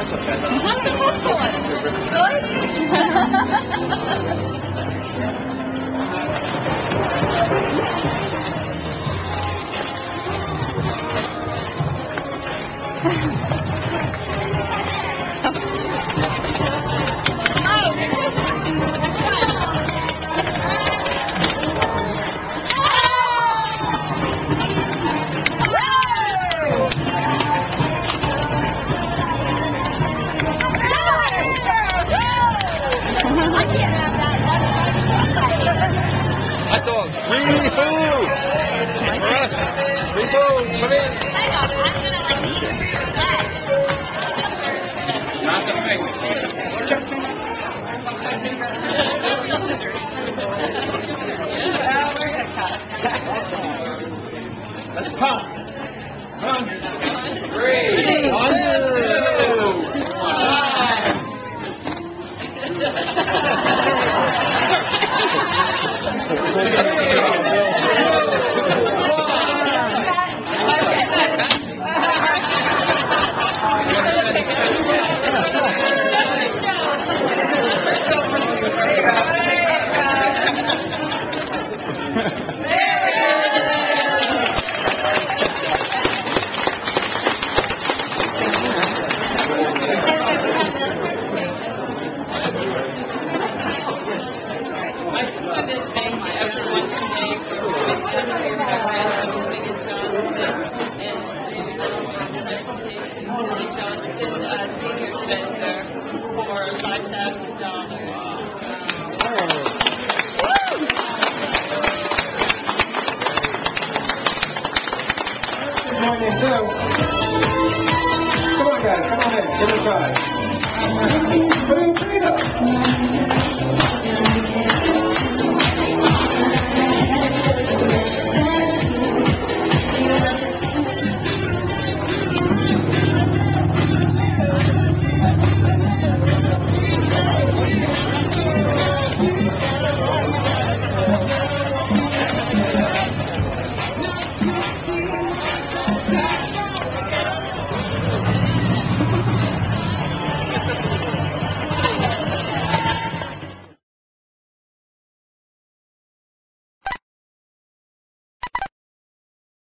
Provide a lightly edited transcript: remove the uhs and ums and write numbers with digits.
How's the first one? Hot dogs, free food! Free food, come in! Not the thing. Let's pump. Come. 3, 1, 2, I just wanted to thank everyone today for coming to hear my grandson Megan Johnson and the presentation to the Johnson Senior Center for $5,000. Good morning, too. Come on, guys, come on in. Give it a try. Put in your feet up.